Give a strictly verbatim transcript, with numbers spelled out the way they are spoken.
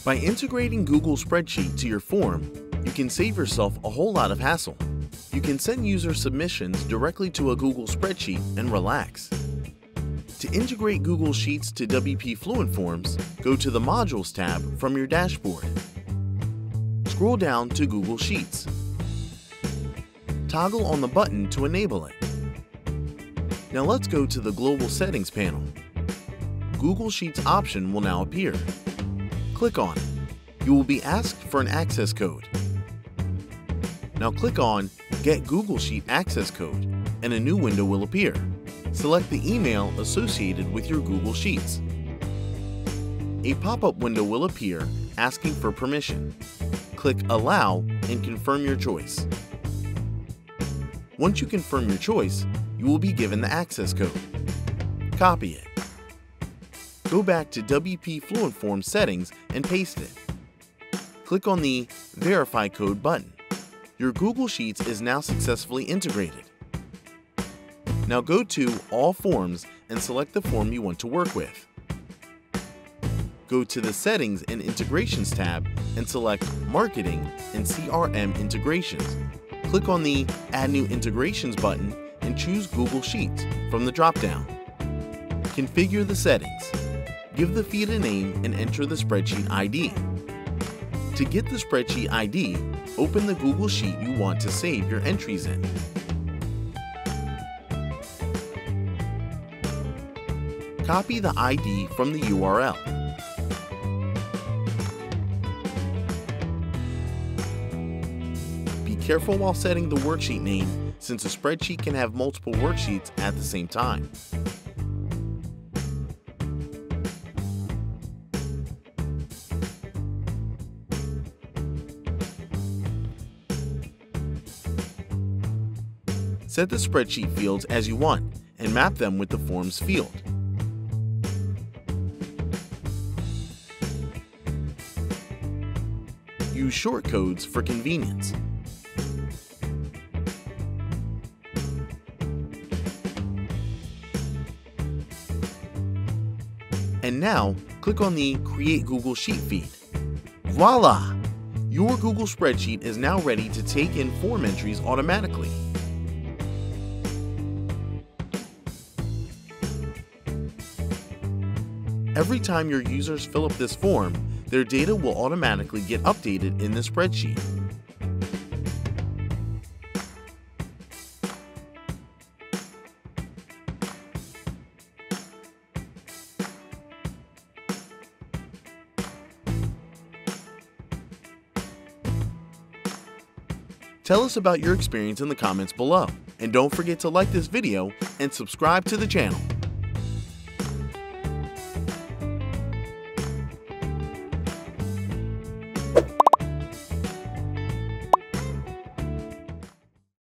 By integrating Google Spreadsheet to your form, you can save yourself a whole lot of hassle. You can send user submissions directly to a Google Spreadsheet and relax. To integrate Google Sheets to W P Fluent Forms, go to the Modules tab from your dashboard. Scroll down to Google Sheets. Toggle on the button to enable it. Now let's go to the Global Settings panel. Google Sheets option will now appear. Click on it. You will be asked for an access code. Now click on Get Google Sheet Access Code and a new window will appear. Select the email associated with your Google Sheets. A pop-up window will appear asking for permission. Click Allow and confirm your choice. Once you confirm your choice, you will be given the access code. Copy it. Go back to W P Fluent Forms settings and paste it. Click on the Verify Code button. Your Google Sheets is now successfully integrated. Now go to All Forms and select the form you want to work with. Go to the Settings and Integrations tab and select Marketing and C R M Integrations. Click on the Add New Integrations button and choose Google Sheets from the drop-down. Configure the settings. Give the feed a name and enter the spreadsheet I D. To get the spreadsheet I D, open the Google Sheet you want to save your entries in. Copy the I D from the U R L. Be careful while setting the worksheet name, since a spreadsheet can have multiple worksheets at the same time. Set the spreadsheet fields as you want and map them with the Forms field. Use shortcodes for convenience. And now, click on the Create Google Sheet feed. Voila! Your Google Spreadsheet is now ready to take in form entries automatically. Every time your users fill up this form, their data will automatically get updated in the spreadsheet. Tell us about your experience in the comments below, and don't forget to like this video and subscribe to the channel.